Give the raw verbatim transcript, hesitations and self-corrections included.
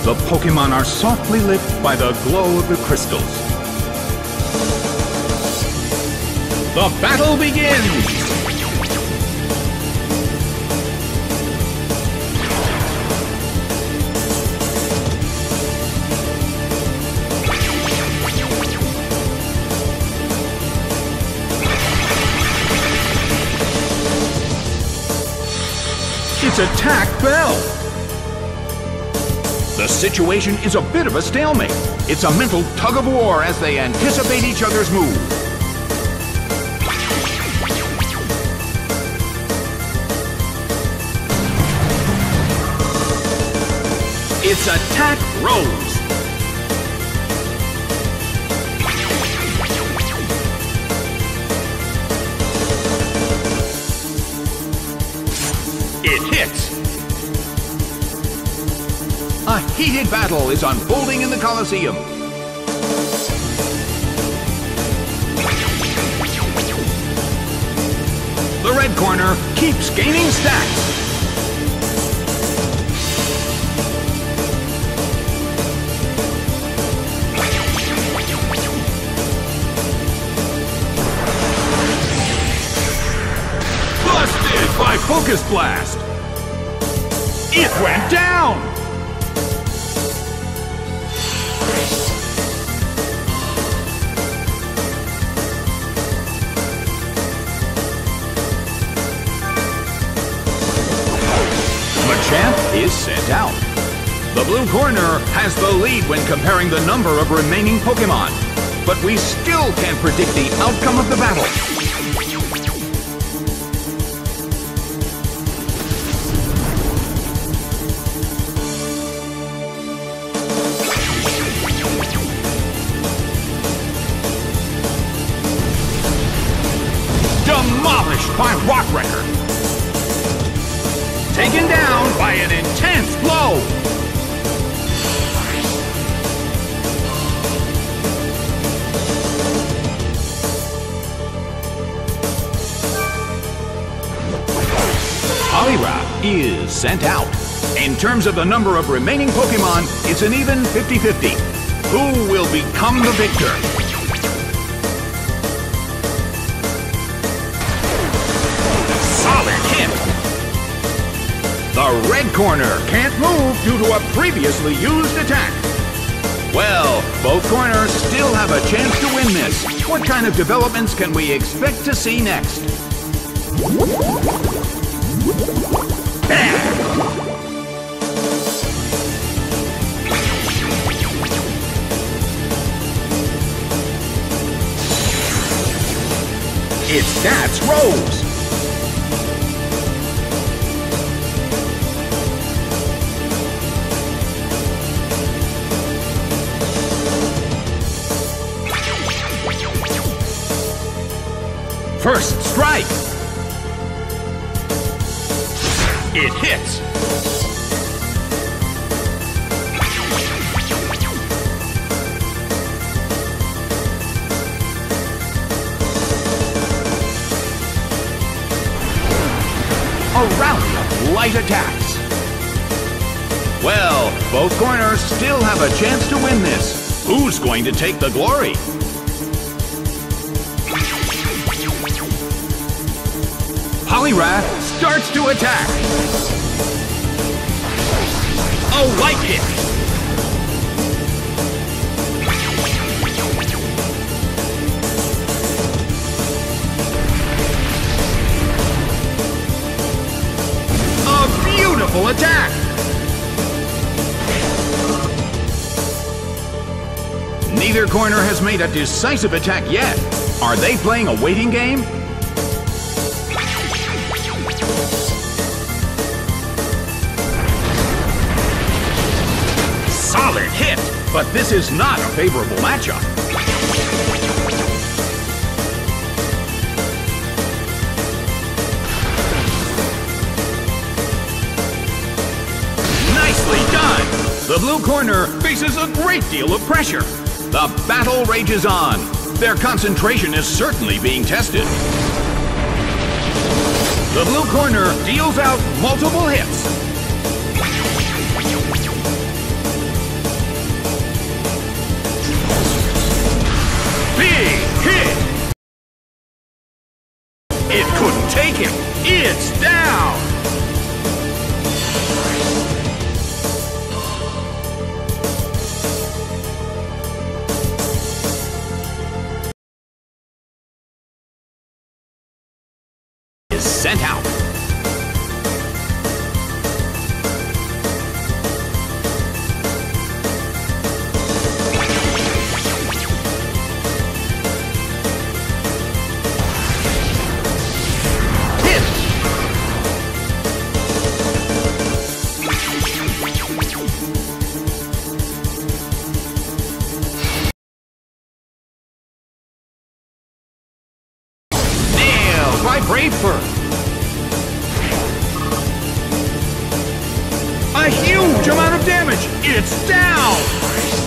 The Pokémon are softly lit by the glow of the crystals. The battle begins! It's Attack Bell! The situation is a bit of a stalemate. It's a mental tug-of-war as they anticipate each other's move. It's Attack Rose! It hits! A heated battle is unfolding in the Colosseum. The red corner keeps gaining stacks. Busted by Focus Blast! It went down! Machamp is sent out. The blue corner has the lead when comparing the number of remaining Pokémon, but we still can't predict the outcome of the battle. Demolished by Rockwrecker! Taken down by an intense blow! Poliwrath is sent out. In terms of the number of remaining Pokémon, it's an even fifty fifty. Who will become the victor? Solid hit! The red corner can't move due to a previously used attack. Well, both corners still have a chance to win this. What kind of developments can we expect to see next? It's That's Rose! First strike! It hits! A round of light attacks! Well, both corners still have a chance to win this. Who's going to take the glory? Poliwrath starts to attack. A light hit. A beautiful attack. Neither corner has made a decisive attack yet. Are they playing a waiting game? Solid hit, but this is not a favorable matchup. Nicely done! The blue corner faces a great deal of pressure. The battle rages on. Their concentration is certainly being tested. The blue corner deals out multiple hits. Big hit! It couldn't take him. It's down! Is sent out. By Braveford. A huge amount of damage. It's down.